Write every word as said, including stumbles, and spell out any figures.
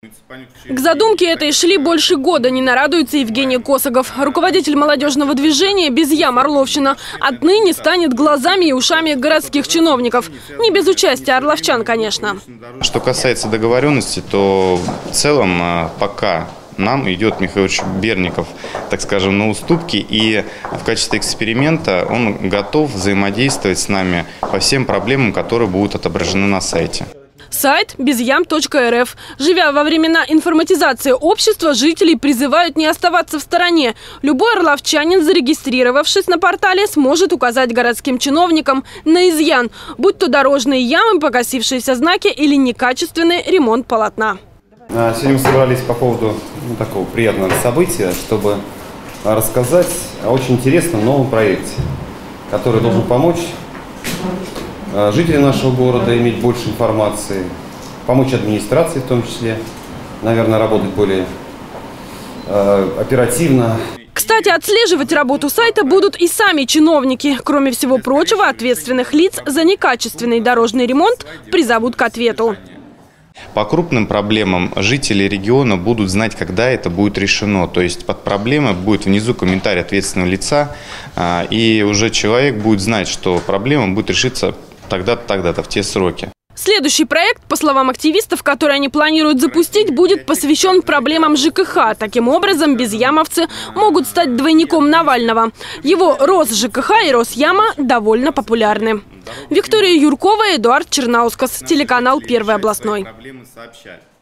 К задумке этой шли больше года, не нарадуется Евгений Косогов. Руководитель молодежного движения «Без ям» Орловщина отныне станет глазами и ушами городских чиновников. Не без участия орловчан, конечно. Что касается договоренности, то в целом пока нам идет Михаил Берников, так скажем, на уступки. И в качестве эксперимента он готов взаимодействовать с нами по всем проблемам, которые будут отображены на сайте. Сайт без ям точка эр эф. Живя во времена информатизации общества, жителей призывают не оставаться в стороне. Любой орловчанин, зарегистрировавшись на портале, сможет указать городским чиновникам на изъян, будь то дорожные ямы, покосившиеся знаки или некачественный ремонт полотна. Сегодня мы собрались по поводу ну, такого приятного события, чтобы рассказать о очень интересном новом проекте, который должен помочь жителям нашего города иметь больше информации, помочь администрации в том числе, наверное, работать более э, оперативно. Кстати, отслеживать работу сайта будут и сами чиновники. Кроме всего прочего, ответственных лиц за некачественный дорожный ремонт призовут к ответу. По крупным проблемам жители региона будут знать, когда это будет решено. То есть под проблемой будет внизу комментарий ответственного лица, и уже человек будет знать, что проблема будет решиться тогда-то, тогда-то, в те сроки. Следующий проект, по словам активистов, который они планируют запустить, будет посвящен проблемам жэ ка ха. Таким образом, безъямовцы могут стать двойником Навального. Его Росжкх и Росяма довольно популярны. Виктория Юркова, Эдуард Чернаускас, телеканал Первый областной.